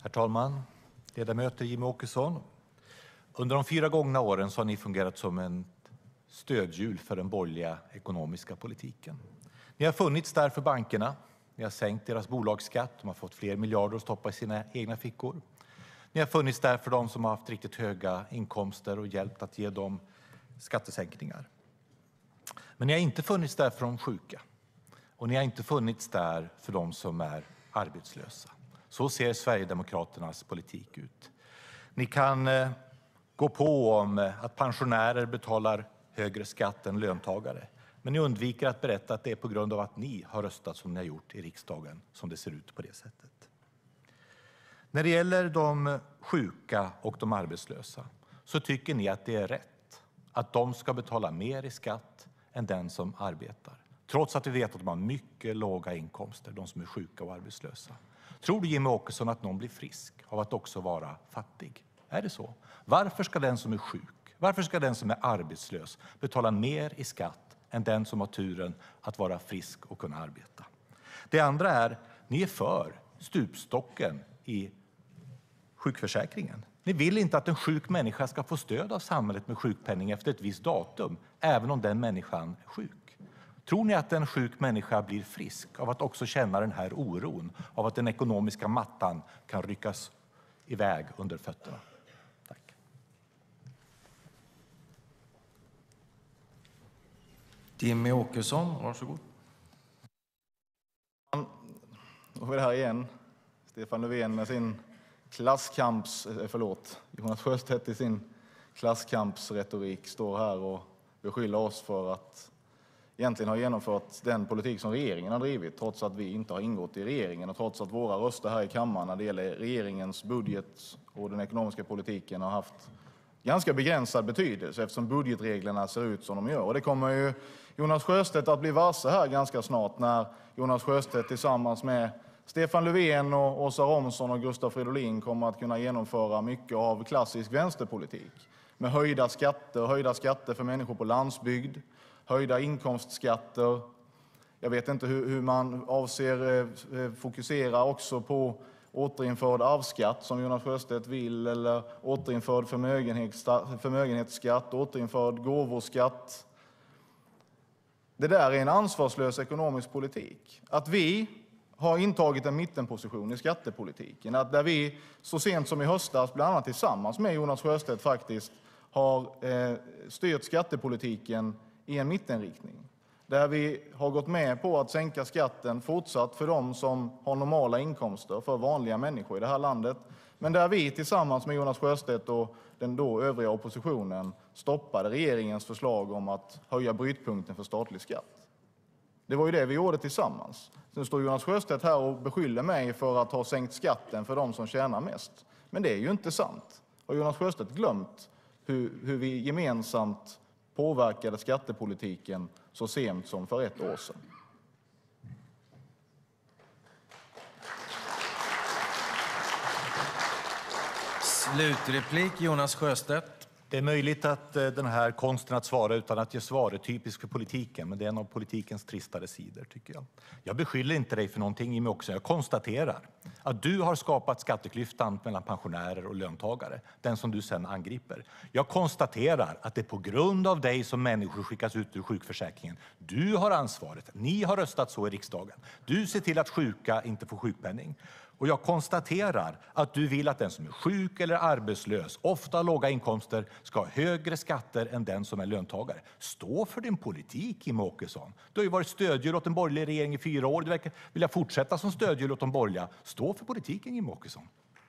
Herr talman, ledamöter, Jimmie Åkesson. Under de 4 gångna åren har ni fungerat som en stödhjul för den borgerliga ekonomiska politiken. Ni har funnits där för bankerna. Ni har sänkt deras bolagsskatt. De har fått fler miljarder att stoppa i sina egna fickor. Ni har funnits där för de som har haft riktigt höga inkomster och hjälpt att ge dem skattesänkningar. Men ni har inte funnits där för de sjuka. Och ni har inte funnits där för de som är arbetslösa. Så ser Sverigedemokraternas politik ut. Ni kan gå på om att pensionärer betalar högre skatt än löntagare. Men ni undviker att berätta att det är på grund av att ni har röstat som ni har gjort i riksdagen som det ser ut på det sättet. När det gäller de sjuka och de arbetslösa så tycker ni att det är rätt att de ska betala mer i skatt än den som arbetar. Trots att vi vet att de har mycket låga inkomster, de som är sjuka och arbetslösa. Tror du, Jimmie Åkesson, att någon blir frisk av att också vara fattig? Är det så? Varför ska den som är sjuk, varför ska den som är arbetslös betala mer i skatt än den som har turen att vara frisk och kunna arbeta? Det andra är, ni är för stupstocken i sjukförsäkringen. Ni vill inte att en sjuk människa ska få stöd av samhället med sjukpenning efter ett visst datum, även om den människan är sjuk. Tror ni att en sjuk människa blir frisk av att också känna den här oron av att den ekonomiska mattan kan ryckas iväg under fötterna? Tack. Jimmie Åkesson, varsågod. Då är det här igen. Stefan Löfven med sin Jonas Sjöstedt i sin klasskampsretorik står här och beskyller oss för att egentligen ha genomfört den politik som regeringen har drivit, trots att vi inte har ingått i regeringen och trots att våra röster här i kammaren när det gäller regeringens budget och den ekonomiska politiken har haft ganska begränsad betydelse eftersom budgetreglerna ser ut som de gör. Och det kommer ju Jonas Sjöstedt att bli varse här ganska snart när Jonas Sjöstedt tillsammans med Stefan Löfven och Åsa Romson och Gustav Fridolin kommer att kunna genomföra mycket av klassisk vänsterpolitik med höjda skatter för människor på landsbygd, höjda inkomstskatter. Jag vet inte hur man avser fokusera också på återinförd arvsskatt som Jonas Sjöstedt vill eller återinförd förmögenhetsskatt, återinförd gåvoskatt. Det där är en ansvarslös ekonomisk politik. Att vi har intagit en mittenposition i skattepolitiken, att där vi så sent som i höstas bland annat tillsammans med Jonas Sjöstedt faktiskt har styrt skattepolitiken i en mittenriktning. Där vi har gått med på att sänka skatten fortsatt för de som har normala inkomster, för vanliga människor i det här landet. Men där vi tillsammans med Jonas Sjöstedt och den då övriga oppositionen stoppade regeringens förslag om att höja brytpunkten för statlig skatt. Det var ju det vi gjorde tillsammans. Sen står Jonas Sjöstedt här och beskyller mig för att ha sänkt skatten för de som tjänar mest. Men det är ju inte sant. Har Jonas Sjöstedt glömt hur vi gemensamt påverkade skattepolitiken så sent som för 1 år sedan? Slutreplik Jonas Sjöstedt. Det är möjligt att den här konsten att svara utan att ge svar är typisk för politiken, men det är en av politikens tristare sidor tycker jag. Jag beskyller inte dig för någonting, Jimmie Åkesson. Jag konstaterar att du har skapat skatteklyftan mellan pensionärer och löntagare, den som du sedan angriper. Jag konstaterar att det är på grund av dig som människor skickas ut ur sjukförsäkringen. Du har ansvaret. Ni har röstat så i riksdagen. Du ser till att sjuka inte får sjukpenning. Och jag konstaterar att du vill att den som är sjuk eller arbetslös, ofta har låga inkomster, ska ha högre skatter än den som är löntagare. Stå för din politik, Jimmie Åkesson. Du har ju varit stödhjul åt en borgerlig regering i 4 år. Du verkar vilja fortsätta som stödhjul åt de borgerliga. Stå för politiken, Jimmie Åkesson.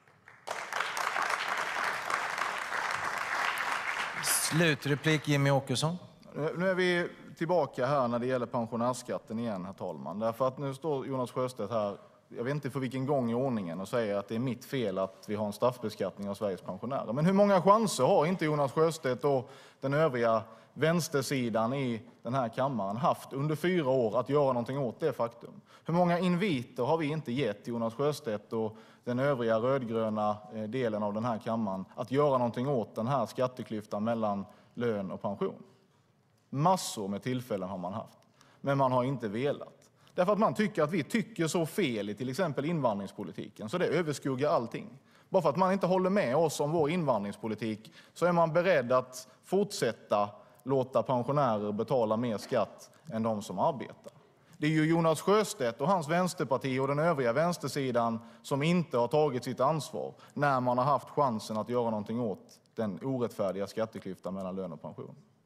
Slutreplik Jimmie Åkesson. Nu är vi tillbaka här när det gäller pensionärsskatten igen, herr talman. Därför att nu står Jonas Sjöstedt här, jag vet inte för vilken gång i ordningen, och säger att det är mitt fel att vi har en straffbeskattning av Sveriges pensionärer. Men hur många chanser har inte Jonas Sjöstedt och den övriga vänstersidan i den här kammaren haft under 4 år att göra någonting åt det faktum? Hur många inviter har vi inte gett Jonas Sjöstedt och den övriga rödgröna delen av den här kammaren att göra någonting åt den här skatteklyftan mellan lön och pension? Massor med tillfällen har man haft, men man har inte velat. Därför att man tycker att vi tycker så fel i till exempel invandringspolitiken, så det överskuggar allting. Bara för att man inte håller med oss om vår invandringspolitik så är man beredd att fortsätta låta pensionärer betala mer skatt än de som arbetar. Det är ju Jonas Sjöstedt och hans vänsterparti och den övriga vänstersidan som inte har tagit sitt ansvar när man har haft chansen att göra någonting åt den orättfärdiga skatteklyftan mellan lön och pension.